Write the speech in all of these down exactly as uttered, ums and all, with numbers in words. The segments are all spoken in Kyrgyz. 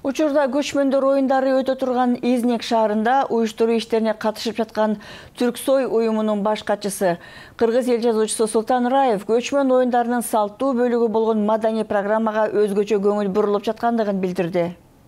Учурда көчмөндөр оюндары өтө турган Изнек шаарында уюштуруу иштерине катышып жаткан Түрксой уюмунун баш катчысы кыргыз эл жазуучусу Султан Раев көчмөн оюндарынын салттуу бөлүгү болгон маданий программага өзгөчө көңүл бурулуп жаткандыгын билдирди.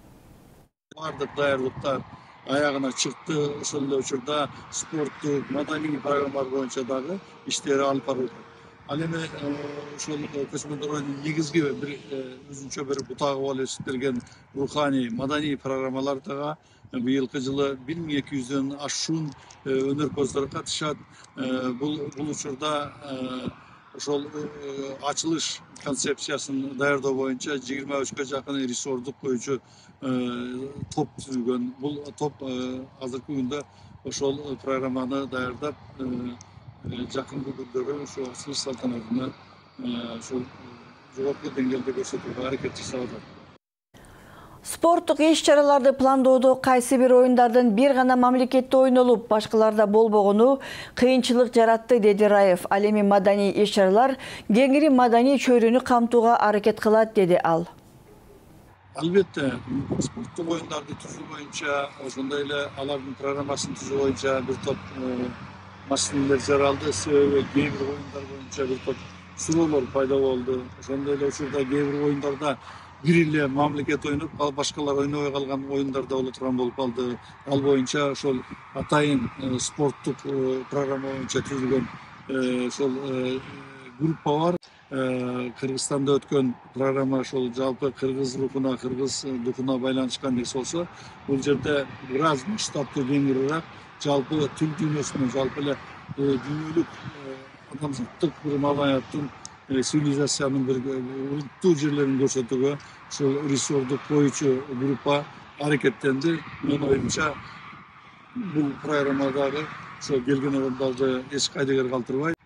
Бардык даярдыктар аягына чыкты. Ошол эле учурда спорттук, маданий программалар боюнча дагы иштери алып барылды. Ал эми ошол көчмөндөр оюнунун негизги бир өзүнчө бир бутагы болуп эсептелген руханий, маданий программалар дагы быйылкы жылы бир миң эки жүздөн ашуун өнөрпоздар катышат. Бул бул учурда ошол ачылыш концепциясын даярдоо боюнча жыйырма үчкө жакын режиссердук коюучу топ түзүлгөн. Бул топ азыркы күндө ошол программаны даярдап, жакынкы күндөрү ошо ачылыш салтанатына ошол жогорку деңгээлде көрсөтүүгө аракет жасап атат. Спорттук иш-чараларды пландоодо кайсы бир оюндардын бир гана мамлекетте ойнолуп, башкаларда болбогону кыйынчылык жаратты, деди Раев. Ал эми маданий иш-чаралар кеңири маданий чөйрөнү камтууга аракет кылат, деди ал. Албетте, спорттук оюндарды түзүү боюнча, ошондой эле алардын программасын түзүү боюнча бир топ маселелер жаралды. Себеби кээ бир оюндар боюнча бир топ суроолор пайда болду. Ошондой эле учурда кээ бир оюндарда бир эле мамлекет ойноп, ал башкалар ойнобой калган оюндар да боло турган болуп калды. Ал боюнча ошол атайын спорттук программа боюнча түзүлгөн ошол группа бар. Кыргызстанда өткөн программа ошол жалпы кыргыз рухуна, кыргыз духуна байланышкан нерсе болсо, бул жерде бир аз масштабтуу кеңирээк, жалпы тил дүйнөсүнүн, жалпы эле дүйнөлүк адамзаттык бир маданияттын, цивилизациянын бир улуттуу жерлерин көрсөтүүгө ошол режиссердук коюучу группа аракеттенди. Менин оюмча, бул программадагы ошо келген адамдарды эч кайдыгер калтырбайт.